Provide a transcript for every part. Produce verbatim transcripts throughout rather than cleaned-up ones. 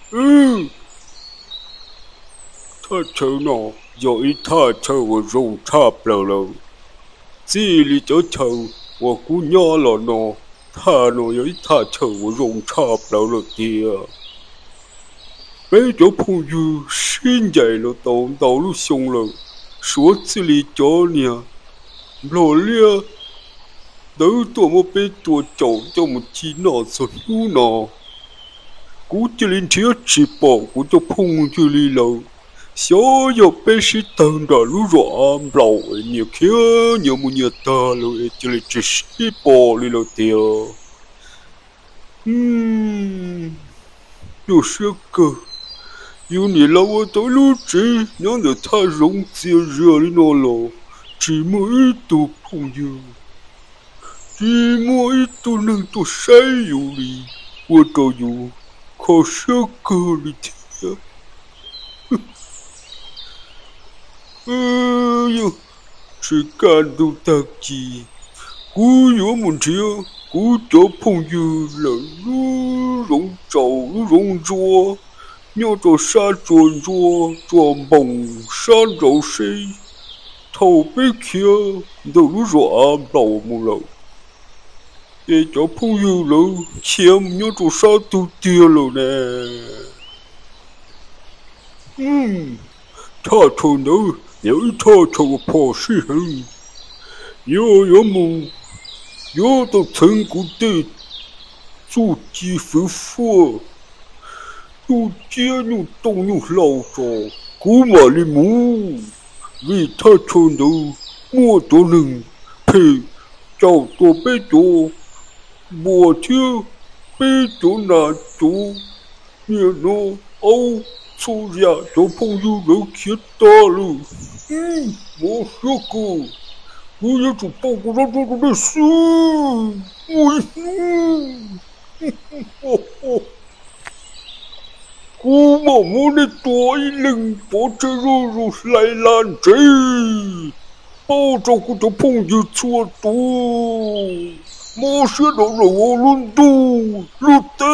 嗯，他车呢？有一台车我用差不了了，这里就车我姑娘了呢。他呢有一台车我用差不了了的。每个朋友现在了到道路上了，说这里叫呢，老了都多么被多找这么几拿着路呢？我这里天吃饱，我就朋友里了。小要被是当的路软老，你看你们也大了，这里只是饱里了的。嗯，有些个。有你让我到路子，让得他容易热里那了，这么一多朋友，这么一多人都晒有里，我都有可是个里天，哎呦，这感动大吉，我有问题啊，我交朋友了，路容找路容做。要做啥做做做梦啥做谁？头被敲都路软老木了，也交朋友了，钱要做啥都跌了呢。嗯，他头呢？有一他头跑是很，有有么？有的成功的做几夫妇。又尖又冻又老着，古马里木，为他穿的莫多人配，找多被多，莫听被多难做，你呢？哦，出家交朋友都去大了，嗯，我说过，我也就报过他做的事，我嗯，呵呵呵。姑妈妈的多一人抱着肉肉来拦贼，抱着我的朋友错多，莫学到了我轮渡路灯，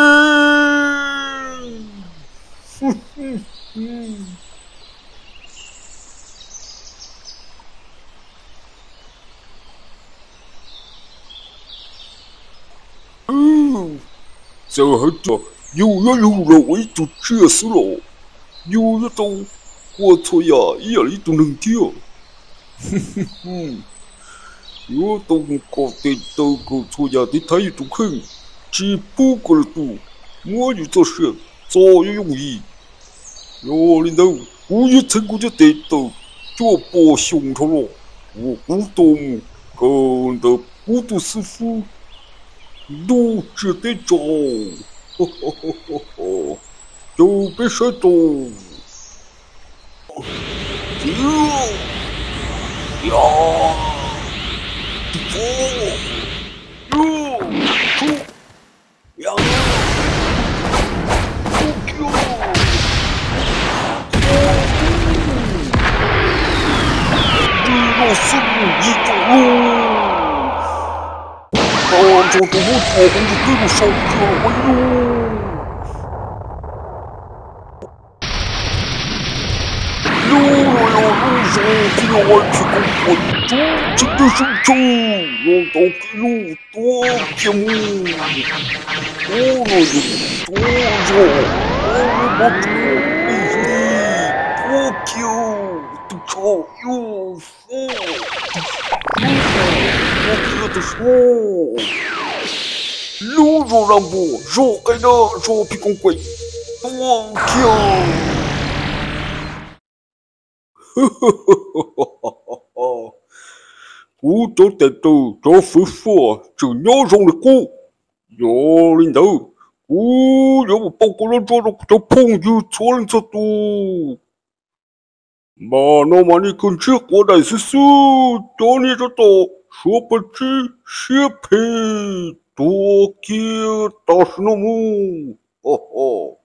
哼哼哼。嗯，这很早，有呀有了，我就结束了。有一种我错呀，一样一都能掉。哼哼哼，有种搞的都搞错呀的太一种很，只不过了度，我有做事早有容易。我领导，我也成功就得到，就把凶头了。我股东跟的股东师傅都值得找，呵呵呵呵呵，就别说动。哟呀，不，哟，出，呀，出球，这个是一种路，当场都我躲红的对路上去了，哎呦！路了呀，路上不要外去公关注，真的生气，我到给路多羡慕，多了有多少，我把多必须多久都超有福，我觉得说，路上让步，说该的说屁公鬼，多久。呵呵呵呵呵呵呵，我就得到这夫妇就鸟上的歌，要领导，我要我报告了这个这朋友错人错多，嘛那么你跟这过来是说，叫你这多说不知是配多给大师那么，哦哦。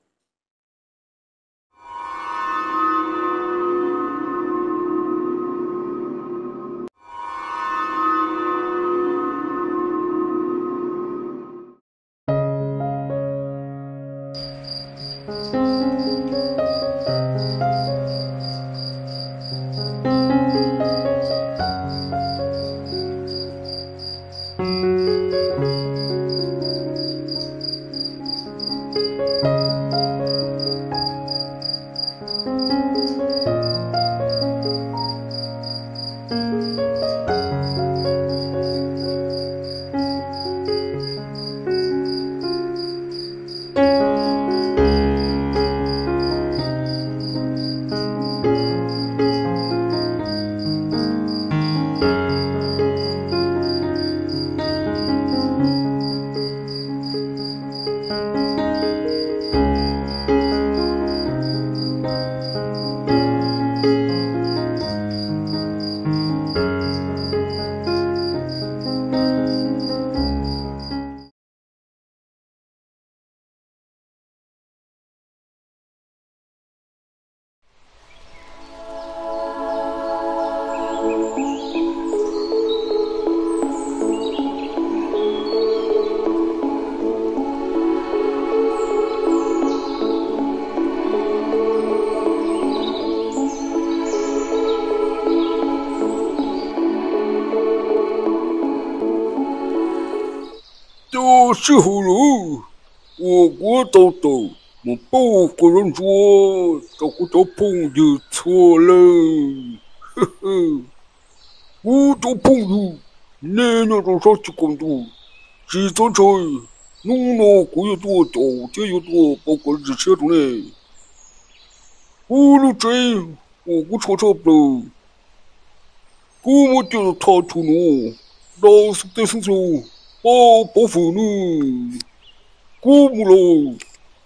到时候了，我我豆豆，我不个人说，这个小朋友错了，呵呵，我的朋友，你那种啥子工作？几多菜，弄了个有多大，这有多，包括日吃的嘞。我了这，我我吵吵不了，我们就是他出了，老是得伸手。哦，不服呢，过不了。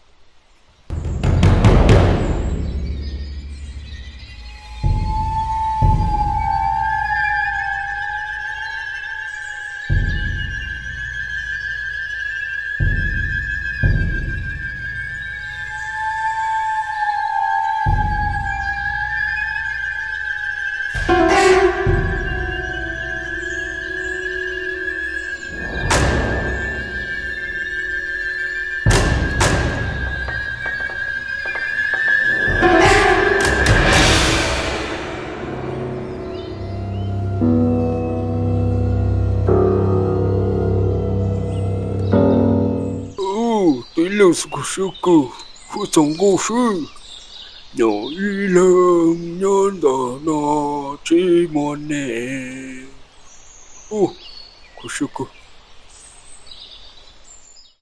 第六十个小狗，我总共是有一人人的那寂寞呢。哦，个小狗。